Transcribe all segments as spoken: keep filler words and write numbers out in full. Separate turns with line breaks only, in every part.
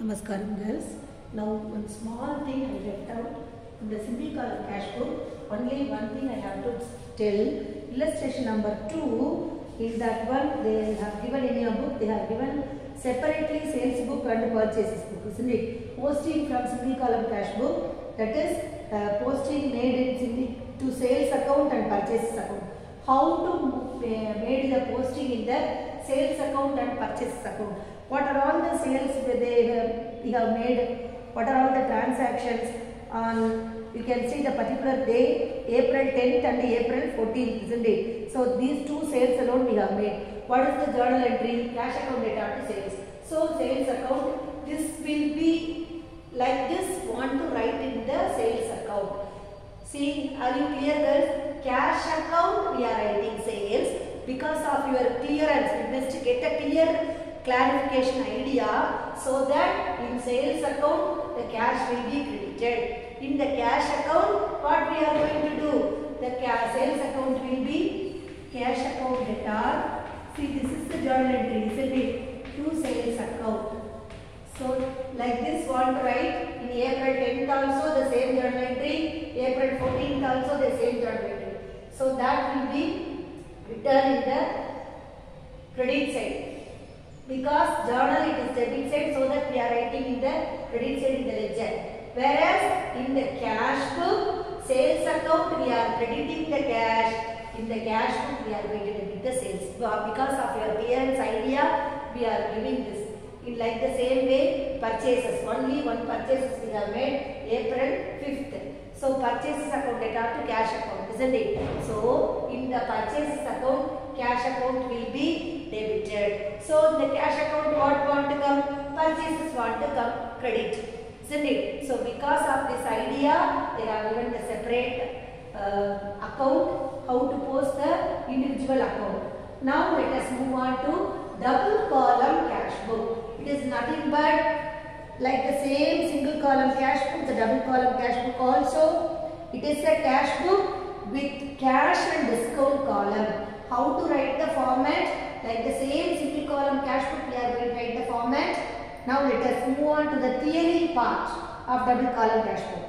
Namaskaram girls. Now one small thing I left out in the simple column cash book. Only one thing I have to tell. Illustration number two is that one they have given in your book. They have given separately sales book and purchases book, isn't it? Posting from simple column cash book, that is uh, posting made in simple to sales account and purchases account. How to uh, made the posting in the sales account and purchases account. What are all the sales that they have, they have made? What are all the transactions on? You can see the particular day, April tenth and April fourteenth, isn't it? So these two sales alone we have made. What is the journal entry? Cash account data to sales. So sales account, this will be like this. Want to write in the sales account. See, are you clear, girls? Cash account we are writing sales because of your clearance. We must get a clear clarification idea, so that in sales account the cash will be credited. In the cash account, what we are going to do? The cash sales account will be cash account data. See, this is the journal entry, isn't it? To sales account. So like this, want to write in April tenth also the same journal entry, April fourteenth also the same journal entry. So that will be written in the credit side. Because journal it is debit side, so that we are writing in the credit side in the ledger. Whereas in the cash book, sales account we are crediting the cash. In the cash book we are going to debit the sales. Because of your clearance idea, we are giving this. In like the same way, purchases. Only one purchases we have made April fifth. So purchases account data to cash account, isn't it? So in the purchases account, cash account will be debited. So in the cash account, what want to come? Purchases want to come credit, isn't it? So because of this idea, they are given the separate uh, account, how to post the individual account. Now let us move on to double column cash book. It is nothing but like the same single column cash book, the double column cash book also. It is a cash book with cash and discount column. How to write the format? Like the same single column cash book, we are going to write the format. Now let us move on to the theory part of double column cash book.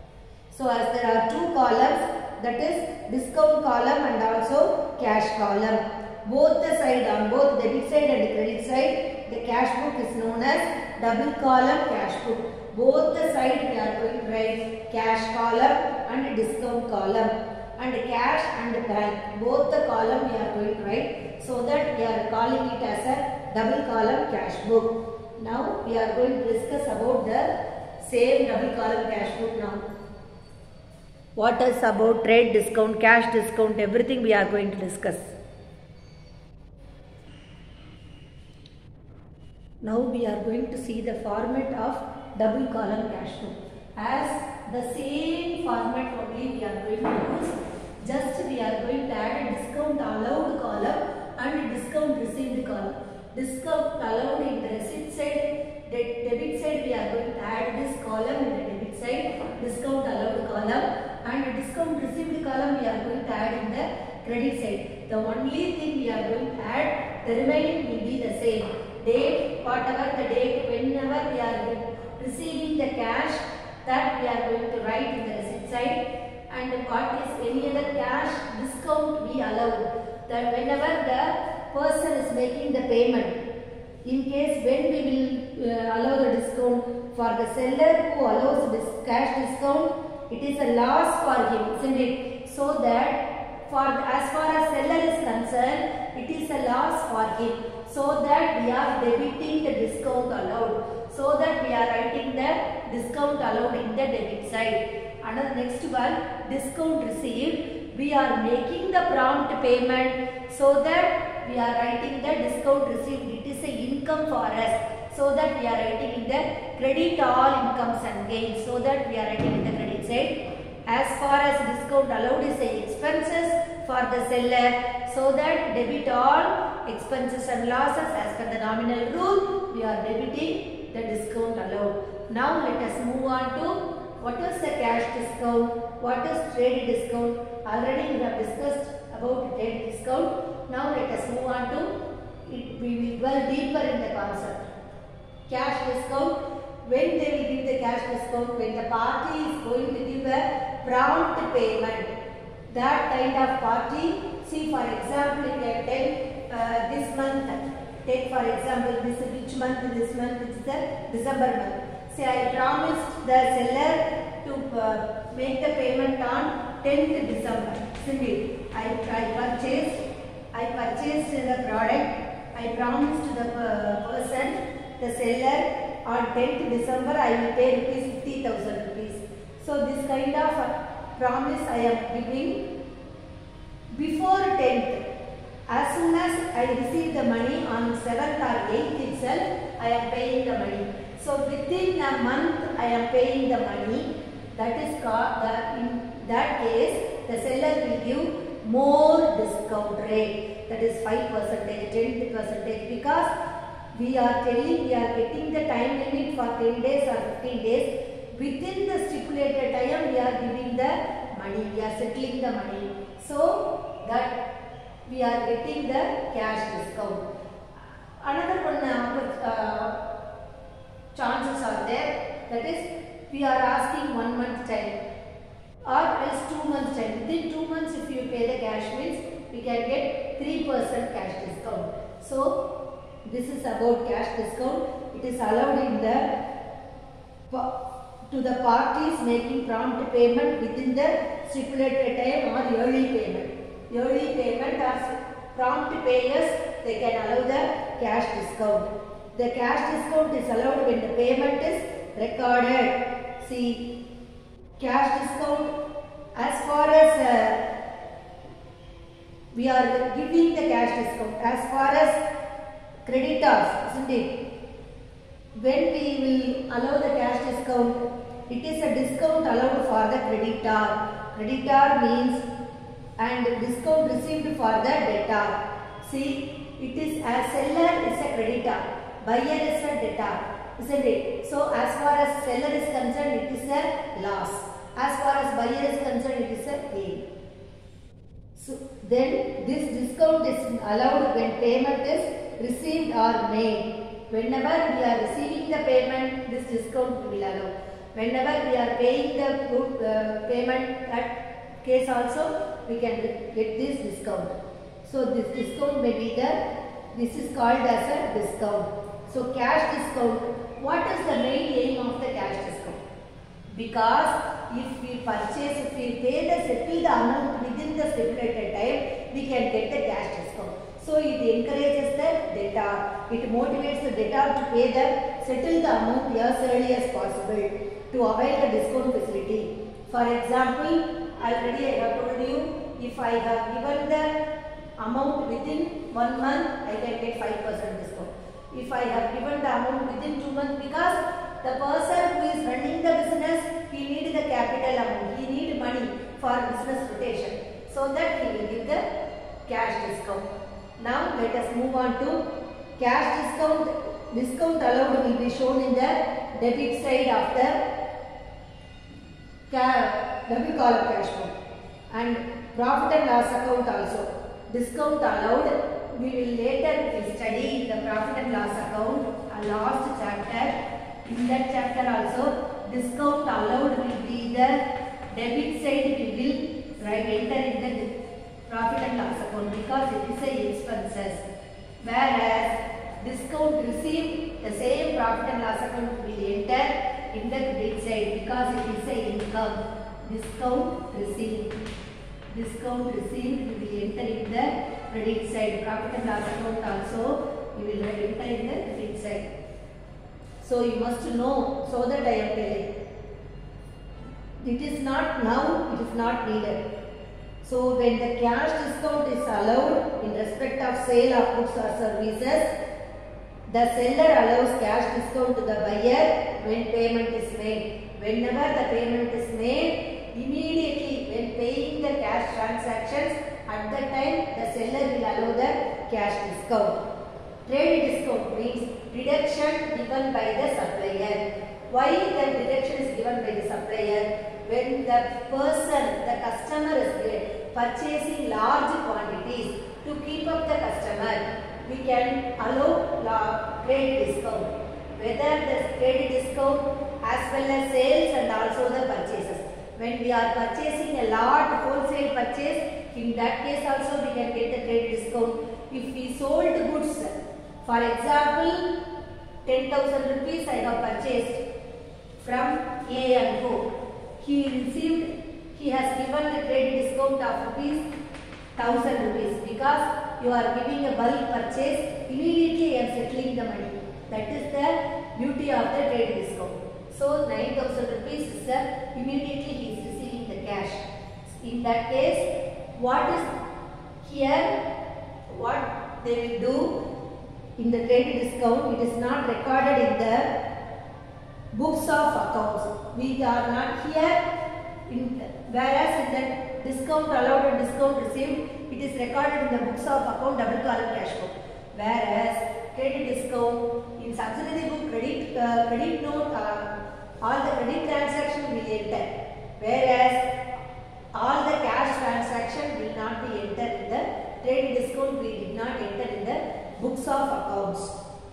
So as there are two columns, that is discount column and also cash column. Both the side, on both debit side and credit side, the cash book is known as double column cash book. Both the side we are going to write cash column and discount column, and cash and bank. Both the column we are going to write, so that we are calling it as a double column cash book. Now we are going to discuss about the same double column cash book now. What is about trade discount, cash discount, everything we are going to discuss. Now we are going to see the format of double column cash book. As the same format only we are going to use. Just we are going to add a discount allowed column and a discount received column. Discount allowed in the receipt side, the debit side we are going to add this column in the debit side, discount allowed column, and a discount received column we are going to add in the credit side. The only thing we are going to add, the remaining will be the same. Date, whatever the date, whenever we are receiving the cash, that we are going to write in the receipt side. And what is any other cash discount we allow. That whenever the person is making the payment, in case when we will uh, allow the discount, for the seller who allows this cash discount, it is a loss for him, isn't it? So that for as far as seller is concerned, it is a loss for him. So that we are debiting the discount allowed. So that we are writing the discount allowed in the debit side. Another next one, discount received. We are making the prompt payment, so that we are writing the discount received. It is a income for us. So that we are writing in the credit all incomes and gains. So that we are writing in the credit side. As far as discount allowed is the expenses for the seller, so that debit all expenses and losses as per the nominal rule, we are debiting the discount allowed. Now let us move on to what is the cash discount, what is trade discount. Already we have discussed about trade discount. Now let us move on to it. We will dwell deeper in the concept. Cash discount. when they will give the cash discount? When the party is going to give a prompt payment. That kind of party, see for example, if I tell uh, this month, take for example, this which month, this month, it's the December month. Say I promised the seller to uh, make the payment on tenth December. Simply, I, I purchased, I purchased the product. I promised the uh, person, the seller, on tenth December I will pay rupees fifty thousand rupees. So this kind of uh, promise I am giving before tenth. As soon as I receive the money on seventh or eighth itself, I am paying the money. So within a month I am paying the money. That is called, the, in that case, the seller will give more discount rate. That is five percent, ten percent, because we are telling we are getting the time limit for ten days or fifteen days. Within the stipulated time, we are giving the money, we are settling the money. So that we are getting the cash discount. Another one uh, chances are there, that is we are asking one month time or else two months time. Within two months if you pay the cash means we can get three percent cash discount. So this is about cash discount. It is allowed in the to the parties making prompt payment within the stipulated time or early payment. Early payment or prompt payers, they can allow the cash discount. The cash discount is allowed when the payment is recorded. See, cash discount, as far as uh, we are giving the cash discount, as far as creditors, isn't it? When we will allow the cash discount, it is a discount allowed for the creditor. Creditor means and discount received for the debtor. See, it is as seller is a creditor, buyer is a debtor, isn't it? So as far as seller is concerned, it is a loss. As far as buyer is concerned, it is a gain. So then this discount is allowed when payment is received or made. Whenever we are receiving the payment, this discount will allow. Whenever we are paying the good uh, payment, that case also we can get this discount. So this discount may be the, this is called as a discount. So cash discount, what is the main aim of the cash discount? Because if we purchase, if we pay the settle the amount within the stipulated time, we can get the cash discount. So it encourages the debtor, it motivates the debtor to pay the, settle the amount as early as possible to avail the discount facility. For example, already I have told you, if I have given the amount within one month, I can get five percent discount. If I have given the amount within two months, because the person who is running the business, he needs the capital amount, he needs money for business rotation. So that he will give the cash discount. Now let us move on to cash discount. Discount allowed will be shown in the debit side of the debit column cash flow, and profit and loss account also. Discount allowed, we will later study in the profit and loss account, a last chapter. In that chapter also, discount allowed will be the debit side, we will right, enter in the profit and loss account because it is a expenses. Whereas discount received, the same profit and loss account will enter in the credit side because it is a income. Discount received. Discount received will enter in the credit side. Profit and loss account also you will enter in the credit side. So you must know, so that I am telling. It is not now, it is not needed. So when the cash discount is allowed in respect of sale of goods or services, the seller allows cash discount to the buyer when payment is made. Whenever the payment is made, immediately when paying the cash transactions, at that time the seller will allow the cash discount. Trade discount means reduction given by the supplier. Why the reduction is given by the supplier? When the person, the customer is purchasing large quantities, to keep up the customer, we can allow trade discount. whether the credit discount as well as sales and also the purchases. When we are purchasing a lot wholesale purchase, in that case also we can get the credit discount. If we sold goods, for example, ten thousand rupees I have purchased from A and O. He received, he has given the credit discount of rupees one thousand rupees because you are giving a bulk purchase, immediately I am settling the money. That is the beauty of the credit discount. So nine thousand rupees is the, immediately he is receiving the cash. In that case, what is here, what they will do in the credit discount, it is not recorded in the books of accounts. We are not here, in, whereas in the discount allowed and discount received, it is recorded in the books of account double column cash book. Whereas credit discount in subsidiary book credit uh, credit note, uh, all the credit transaction will enter. Whereas all the cash transaction will not be entered in the credit discount. We did not enter in the books of accounts.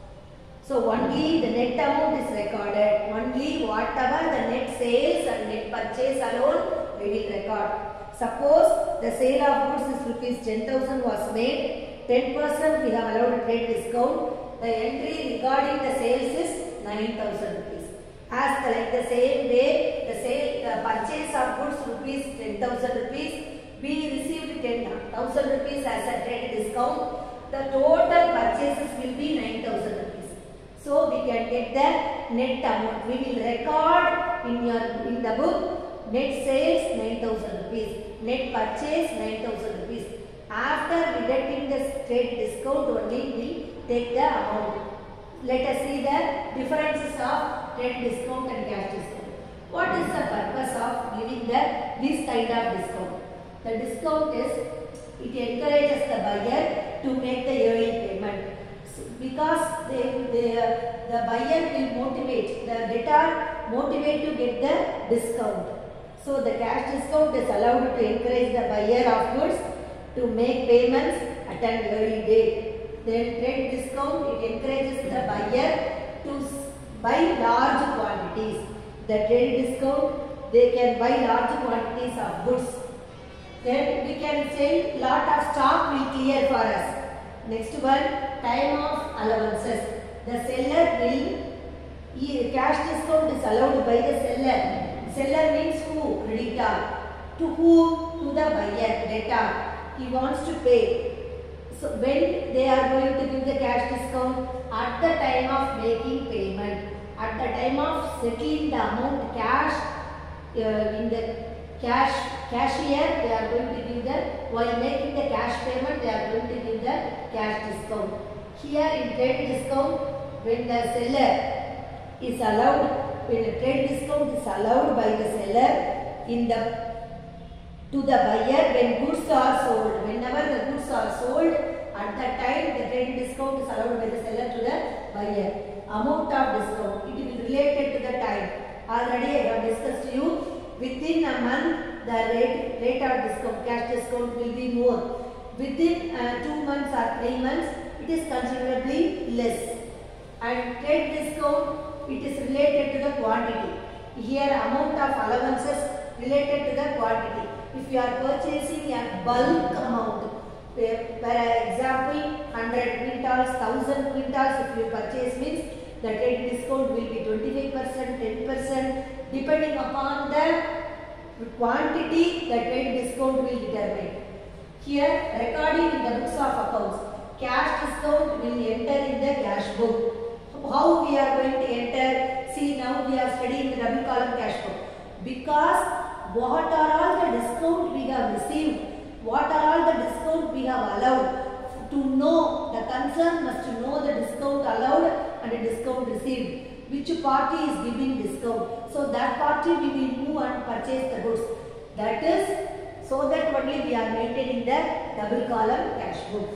So only the net amount is recorded. Only whatever the net sales and net purchase alone we will record. Suppose the sale of goods is rupees ten thousand was made, ten percent we have allowed a trade discount. The entry regarding the sales is nine thousand rupees. As the, like the same way, the sale, the purchase of goods rupees ten thousand rupees, we received ten thousand rupees as a trade discount. The total purchases will be nine thousand rupees. So we can get the net amount. We will record in your in the book net sales nine thousand rupees, net purchase nine thousand rupees. After deducting the trade discount only, we take the amount. Let us see the differences of trade discount and cash discount. What is the purpose of giving the this kind of discount? The discount is, it encourages the buyer to make the early payment. So, because they, they, uh, the buyer will motivate, the debtor motivate to get the discount. So the cash discount is allowed to encourage the buyer of goods to make payments at an early date. Then trade discount, it encourages the buyer to buy large quantities. The trade discount, they can buy large quantities of goods. Then we can say lot of stock will clear for us. Next one, time of allowances. The seller will, cash discount is allowed by the seller. Seller means who? Creditor. To who? To the buyer, debtor. He wants to pay. So when they are going to give the cash discount? At the time of making payment. At the time of settling the amount cash uh, in the cash cashier, they are going to give the, while making the cash payment, they are going to give the cash discount. Here in trade discount, when the seller is allowed, when a trade discount is allowed by the seller in the to the buyer when goods are sold. Whenever the goods are sold, at that time the trade discount is allowed by the seller to the buyer. Amount of discount, it is related to the time. Already I have discussed to you, within a month the rate, rate of discount, cash discount will be more. Within uh, two months or three months, it is considerably less. And trade discount, it is related to the quantity. Here amount of allowances related to the quantity. If you are purchasing a bulk amount, where, for example, one hundred quintals, one thousand quintals, if you purchase means the trade discount will be twenty-five percent, ten percent, depending upon the quantity, the trade discount will determine. Here, recording in the books of accounts, cash discount will enter in the cash book. How we are going to enter? See, now we are studying the double column cash book. Because what are all the discount we have received? What are all the discount we have allowed? To know, the concern must know the discount allowed and the discount received. Which party is giving discount? So that party we will move and purchase the goods. That is, so that only we are maintaining the double column cash book.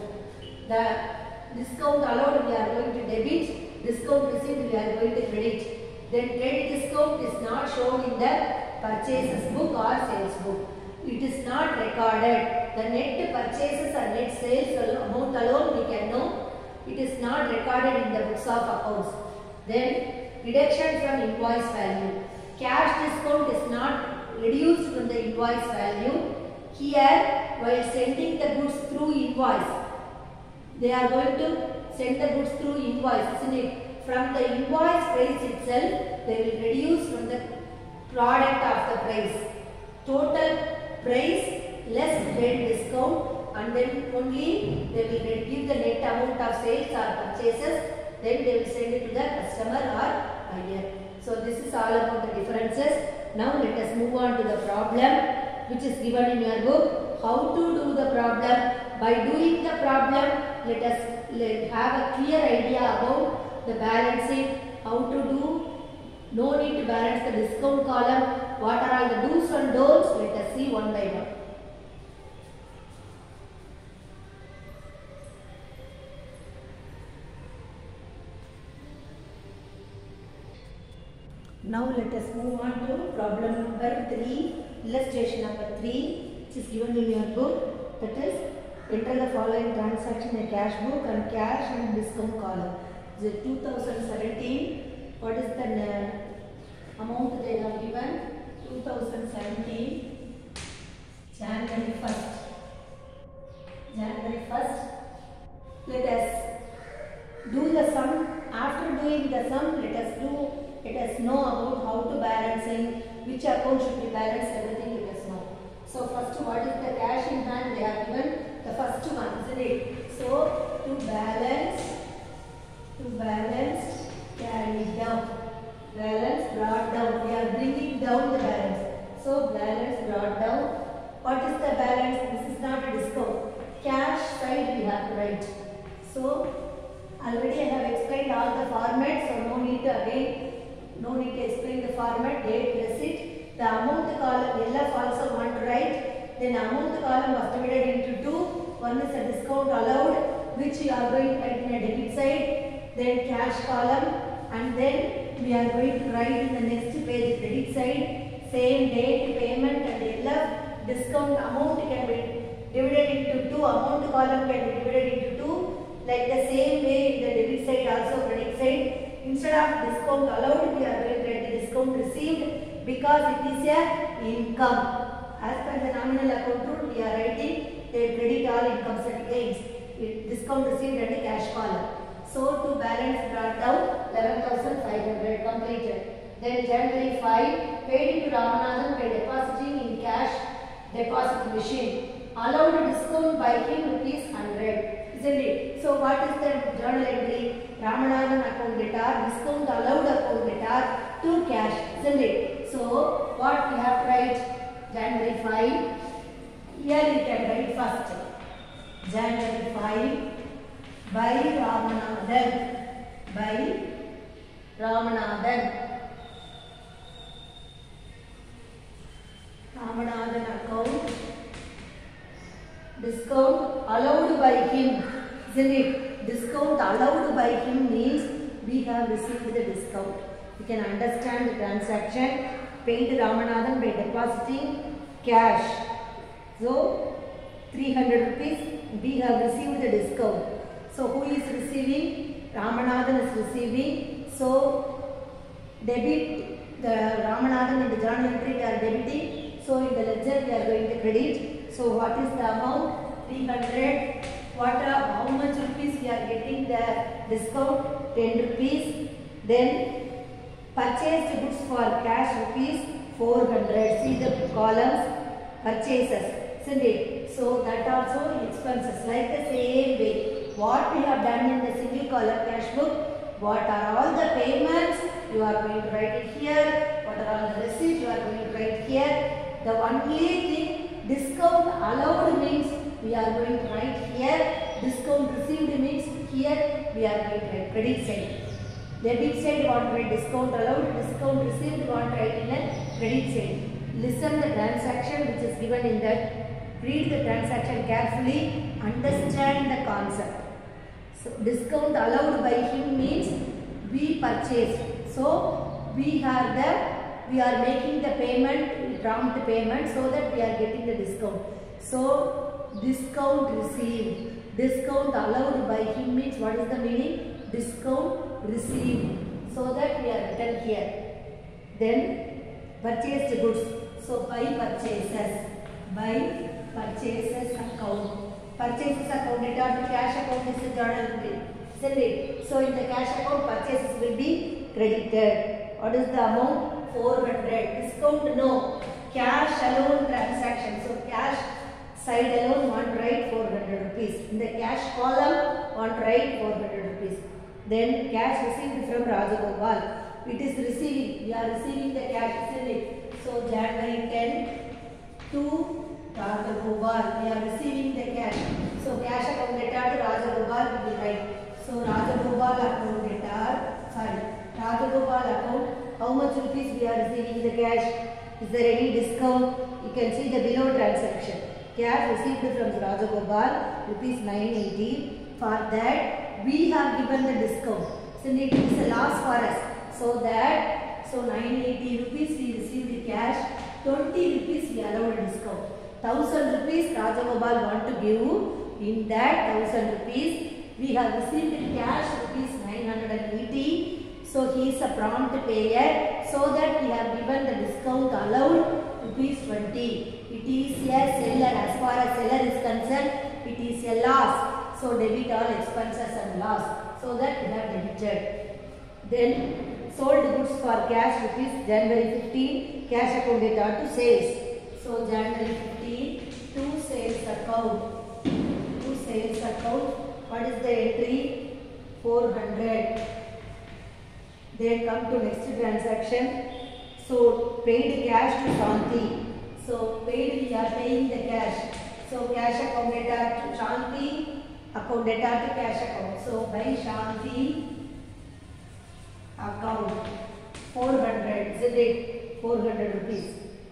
The discount allowed we are going to debit, discount received we are going to credit. Then trade discount is not shown in the purchases book or sales book. It is not recorded. The net purchases and net sales amount alone we can know. It is not recorded in the books of accounts. Then reduction from invoice value. Cash discount is not reduced from the invoice value. Here, while sending the goods through invoice, they are going to send the goods through invoice, isn't it? From the invoice price itself, they will reduce from the product of the price. Total price less trade discount, and then only they will give the net amount of sales or purchases. Then they will send it to the customer or buyer. So this is all about the differences. Now let us move on to the problem which is given in your book. How to do the problem? By doing the problem, let us let have a clear idea about the balancing, how to do. No need to balance the discount column. What are all the do's and don'ts? Let us see one by one. Now let us move on to problem number three, illustration number three, which is given in your book. That is, enter the following transaction in cash book and cash and discount column. The two thousand seventeen, what is the uh, amount they have given? two thousand seventeen, January first. January first. Let us do the sum. After doing the sum, let us do. Let us know about how to balancing, which account should be balanced, everything let us know. So first, what is the cash in hand they have given? The first one, isn't it? So to balance, to balance, carry down, balance brought down. We are bringing down the balance. So balance brought down. What is the balance? This is not a discount. Cash side we have to write. So already I have explained all the formats, so no need to again. No need to explain the format, date, receipt. The amount column, L F also want to write. Then amount column was divided into two. One is a discount allowed, which you are going to write in a debit side. Then cash column, and then we are going to write in the next page credit side. Same date, payment, and L F. Discount amount can be divided into two. Amount column can be divided into two. Like the same way in the debit side also credit side. Instead of discount allowed, we are going to write the discount received because it is a income. As per the nominal account rule, we are writing they credit all incomes and gains. Discount received and the cash column. So to balance brought down eleven thousand five hundred completed. Then January fifth, paid into Ramanathan by depositing in cash deposit machine. Allowed discount by him rupees one hundred. Isn't it? So what is the journal entry? Ramanathan account debtor, discount allowed account debtor to cash. Isn't it? So what we have to write? January fifth. Here we can write first. January fifth by Ramanathan. By Ramanathan. Ramanathan account. Discount allowed by him. Isn't it? Discount allowed by him means we have received the discount. You can understand the transaction. Paid Ramanathan by depositing cash. So three hundred rupees we have received the discount. So who is receiving? Ramanathan is receiving. So debit the Ramanathan in the journal entry we are debiting. So in the ledger we are going to credit. So what is the amount? three hundred. What are, how much rupees we are getting the discount? ten rupees. Then purchased goods for cash rupees four hundred. See the columns, purchases, isn't it? So that also expenses. Like the same way, what we have done in the single column cash book, what are all the payments, you are going to write it here. What are all the receipts, you are going to write here. The only thing, discount allowed means we are going to write here. Discount received means here we are going to write credit side. Debit side want to write discount allowed, discount received want to write in a credit side. Listen the transaction which is given in that. Read the transaction carefully, understand the concept. So discount allowed by him means we purchased. So we have the, we are making the payment, prompt payment, so that we are getting the discount. So discount received. Discount allowed by him means what is the meaning? Discount received. So that we are written here. Then purchased goods. So by purchases. By purchases account. Purchases account data to cash account is a journal entry. Isn't it? So in the cash account purchases will be credited. What is the amount? four hundred. Discount no. Cash alone transaction. So cash side alone want to write four hundred rupees. In the cash column want to write four hundred rupees. Then cash received from Rajagopal. It is receiving. We are receiving the cash, isn't it? So January tenth to Rajagopal. We are receiving the cash. So cash account data to Rajagopal will be right. So Rajagopal account data. Sorry. Rajagopal account. How much rupees we are receiving the cash? Is there any discount? You can see the below transaction. Cash received from Rajagopal rupees nine eighty. For that we have given the discount. So it is a loss for us. So that so nine eighty rupees we received the cash. twenty rupees we allowed a discount. one thousand rupees Rajagopal want to give. In that one thousand rupees we have received the cash rupees nine hundred eighty. So he is a prompt payer. So that we have given the discount allowed rupees twenty. It is a seller. As far as seller is concerned, it is a loss. So debit all expenses and loss. So that we have debited. Then sold goods for cash rupees January fifteenth. Cash account data to sales. So January fifteenth to sales account. To sales account. What is the entry? four hundred. Then come to next transaction. So paid cash to Shanti. So paid we are paying the cash. So cash account data to Shanti. Account data to cash account. So by Shanti account four hundred. Isn't it? four hundred rupees.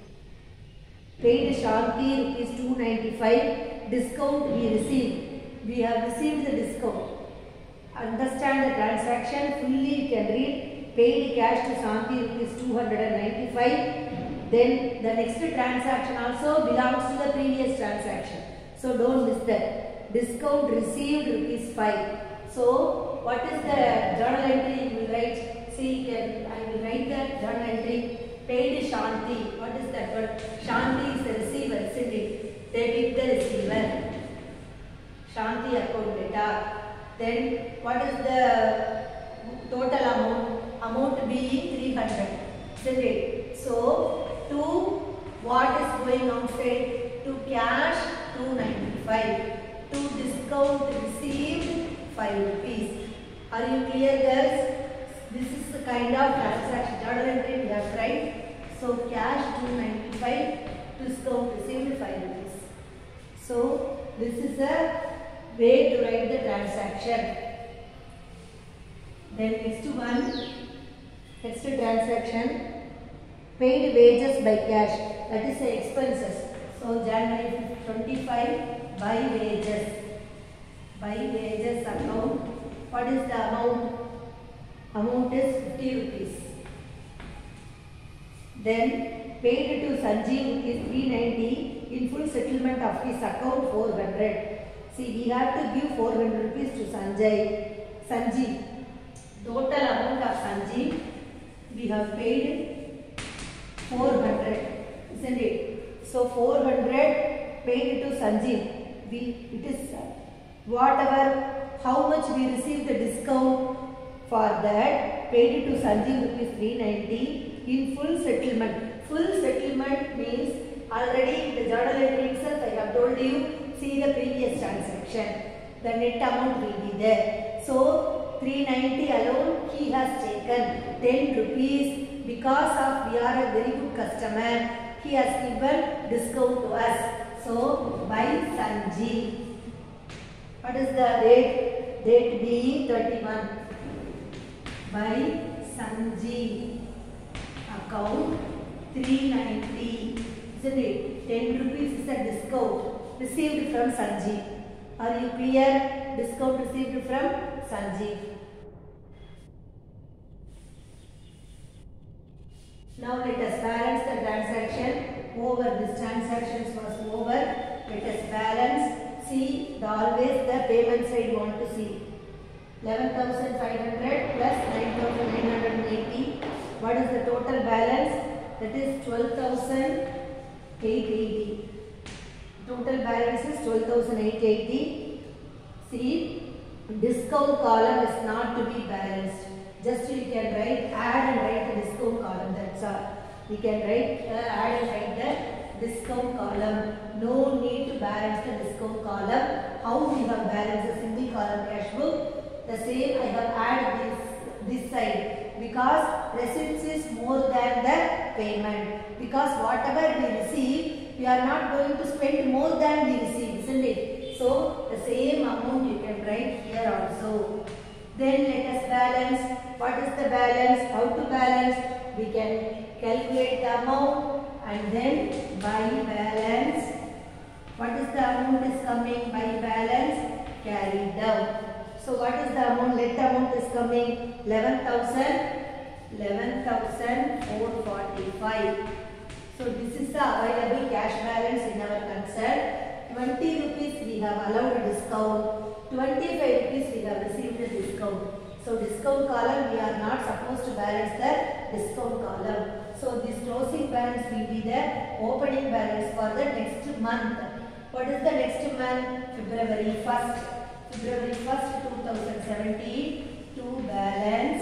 Paid Shanti rupees two ninety-five. Discount we received. We have received the discount. Understand the transaction fully. You can read. Paid cash to Shanti rupees two hundred ninety-five. Then the next transaction also belongs to the previous transaction. So don't miss that. Discount received rupees five. So what is the journal entry you will write? See, you can, I will write the journal entry. Paid Shanti. What is that word? Shanti is the receiver, isn't it? Debit the receiver. Shanti account data. Then what is the total amount? Amount being three hundred. Isn't it? So to what is going outside? To cash two ninety-five. To discount received five rupees. Are you clear, girls? This is the kind of transaction journal entry we have tried. So cash two ninety-five, discount received five rupees. So this is a way to write the transaction. Then next one, next transaction, paid wages by cash. That is the expenses. So January twenty-five by wages. By wages account. What is the amount? Amount is fifty rupees. Then paid to Sanjeev rupees three ninety in full settlement of his account four hundred. See, we have to give four hundred rupees to Sanjay. Sanjeev. Total amount of Sanjeev we have paid four hundred. Isn't it? So four hundred paid to Sanjeev. We, it is whatever, how much we received the discount for that, paid to Sanjeev rupees three ninety in full settlement. Full settlement means already in the journal entry itself I have told you, see the previous transaction. The net amount will be there. So three ninety alone he has taken ten rupees because of we are a very good customer. He has given discount to us. So by Sanjeev. What is the date? Date being thirty-one. By Sanjeev account three ninety. Isn't it? ten rupees is a discount received from Sanjeev. Are you clear? Discount received from Sanjeev. Now let us balance the transaction. Over, this transaction was over. Let us balance. See, the always the payment side want to see. eleven thousand five hundred plus nine thousand nine hundred eighty. What is the total balance? That is twelve thousand eight hundred eighty. Total balance is twelve thousand eight hundred eighty. See, discount column is not to be balanced. Just you can write, add and write the discount column. That's all. We can write, uh, add and write the discount column. No need to balance the discount column. How we have balanced the single column cash book? The same I have added this this side, because receipts is more than the payment. Because whatever we receive, we are not going to spend more than we receive, isn't it? So the same amount you can write here also. Then let us balance. What is the balance? How to balance? We can calculate the amount and then by balance. What is the amount is coming by balance? Carry down. So what is the amount? Let the amount is coming eleven thousand. eleven thousand four hundred forty-five. So this is the available cash balance in our concern. twenty rupees we have allowed a discount. twenty-five rupees we have received a discount. So discount column we are not supposed to balance the discount column. So this closing balance will be the opening balance for the next month. What is the next month? February first. February first two thousand seventeen. To balance.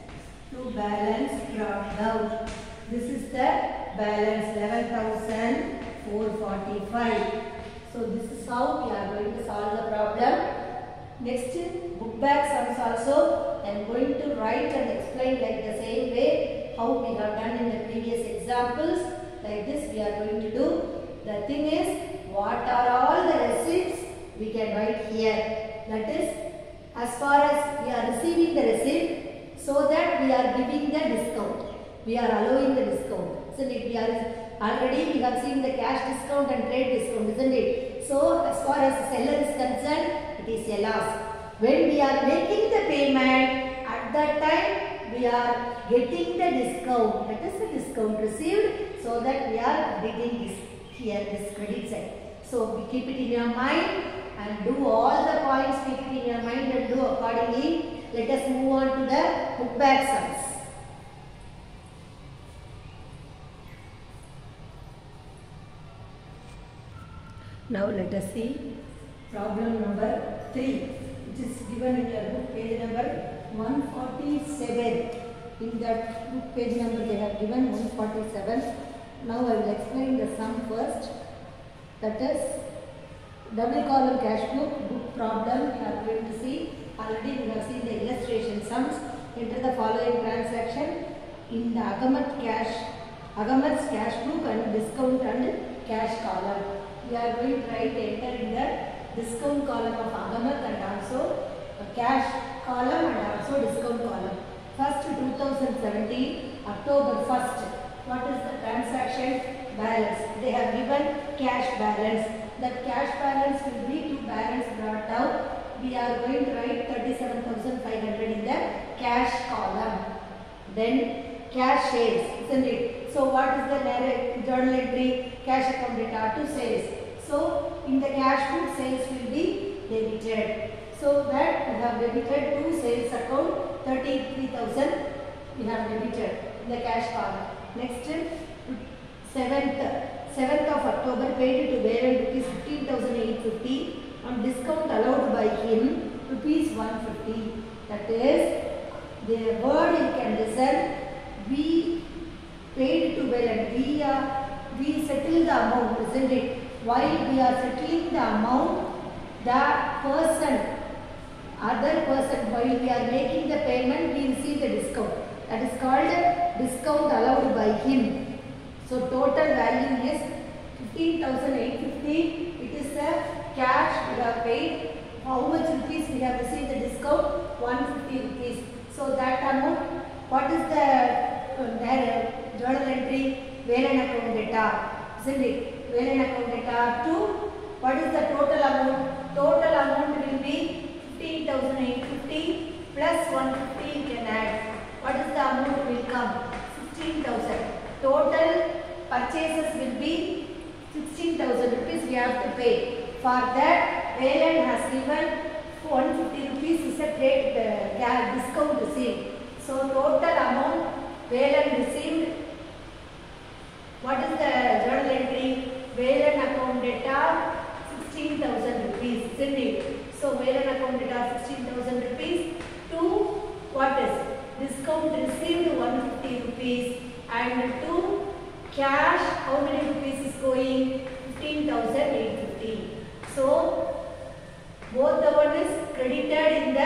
To balance brought down. This is the balance eleven thousand four hundred forty-five. So this is how we are going to solve the problem. Next, book back sums also I am going to write and explain like the same way how we have done in the previous examples. Like this we are going to do. The thing is, what are all the receipts we can write here. That is, as far as we are receiving the receipt, so that we are giving the discount. We are allowing the discount. Isn't it? We are already we have seen the cash discount and trade discount, isn't it? So as far as the seller is concerned, it is a loss. When we are making the payment, at that time we are getting the discount. That is the discount received, so that we are getting this here, this credit side. So we keep it in your mind and do all the points, keep it in your mind and do accordingly. Let us move on to the book back sums. Now let us see problem number three. It is given in your book, page number one forty-seven. In that book page number they have given one forty-seven. Now I will explain the sum first. That is double column cash book, book problem we are going to see. Already we have seen the illustration sums. Enter the following transaction in the Agamat cash, Agamat's cash book and discount and cash column. We are going to write enter in the discount column of Agamat and also a cash column and also discount column. First two thousand seventeen, October first. What is the transaction balance? They have given cash balance. That cash balance will be to balance brought down. We are going to write thirty-seven thousand five hundred in the cash column. Then cash sales, isn't it? So what is the journal entry? Cash account data to sales. So in the cash book, sales will be debited. So that we have debited to sales account thirty-three thousand we have debited in the cash column. Next, seventh of October paid to bearer rupees fifteen thousand eight hundred fifty on discount allowed by him rupees one hundred fifty. That is, the word you can listen, we paid to bearer, we are we settle the amount, isn't it? While we are settling the amount, the person, other person, while we are making the payment, we receive the discount. That is called discount allowed by him. So total value is fifteen thousand eight hundred fifty. It is a cash we have paid. How much rupees we have received the discount? one hundred fifty rupees. So that amount, what is the uh, journal entry? Velan account data, isn't it? Velan account data to, what is the total amount? Total amount will be fifteen thousand eight hundred fifty plus one hundred fifty you can add. What is the amount will come? sixteen thousand. Total purchases will be sixteen thousand rupees we have to pay. For that, Velan has given one hundred fifty rupees is a trade uh, discount received. So total amount Velan received. What is the journal entry? Velan account data sixteen thousand rupees, isn't it? So Velan account data sixteen thousand rupees to what is discount received one hundred fifty rupees, and to cash how many rupees is going? fifteen thousand eight hundred fifty. So both the one is credited in the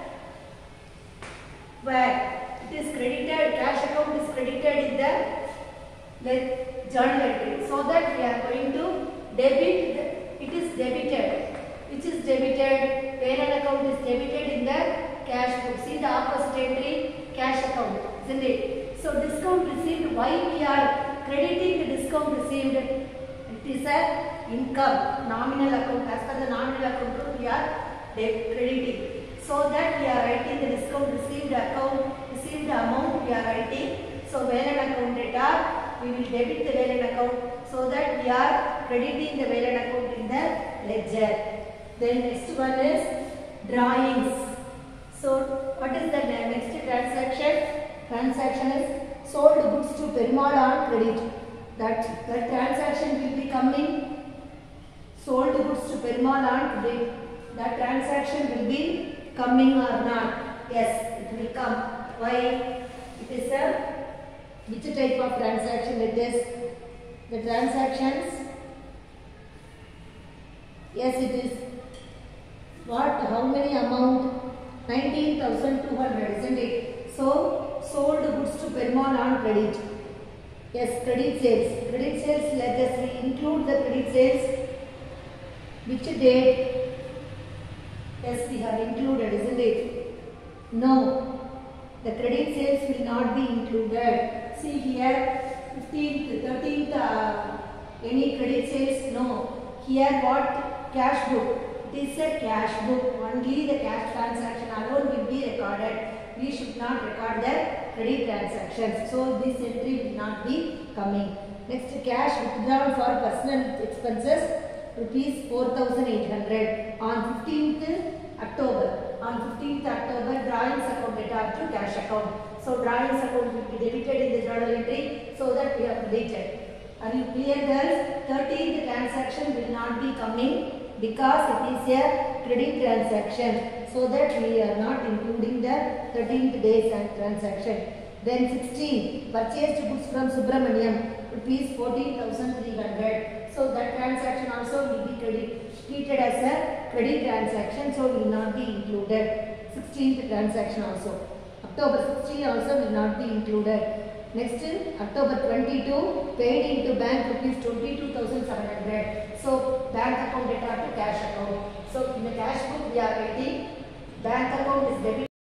where it is credited, cash account is credited in the journal entry, so that we are going to debit the, it is debited, which is debited, Velan account is debited in the cash book. See the opposite entry, cash account, isn't it? So discount received, why we are crediting the discount received? It is a income, nominal account. As per the nominal account we are crediting. So that we are writing the discount received account, received amount we are writing. So Velan account data, we will debit the Velan account, so that we are crediting the Velan account in the ledger. Then next one is drawings. So what is the next transaction? Transaction is sold goods to Perumal on credit. That, that transaction will be coming, sold goods to Perumal on credit. That transaction will be coming or not? Yes, it will come. Why? It is a which type of transaction it is? The transactions, yes, it is what? How many amount? nineteen thousand two hundred, isn't it? So sold goods to Perumal on credit. Yes, credit sales. Credit sales, let us we include the credit sales. Which date? Yes, we have included, isn't it? No, the credit sales will not be included. See here, fifteenth, thirteenth, uh, any credit sales? No. Here what? Cash book. It is a cash book. Only the cash transaction alone will be recorded. We should not record the credit transactions. So this entry will not be coming. Next, cash withdrawn for personal expenses, rupees four thousand eight hundred on fifteenth October. On fifteenth October, drawings account data to cash account. So drawings account will be debited in the journal entry, so that we have credited. Are you clear, girls? thirteenth transaction will not be coming because it is a credit transaction. So that we are not including the thirteenth day's transaction. Then sixteen, purchased goods from Subramaniam, rupees fourteen thousand three hundred. So that transaction also will be credit, treated as a credit transaction, so will not be included. sixteenth transaction also. October sixteenth also will not be included. Next, October twenty-second, paid into bank rupees twenty-two thousand seven hundred. So bank account data to cash account. So in the cash book we are writing bank account is debited.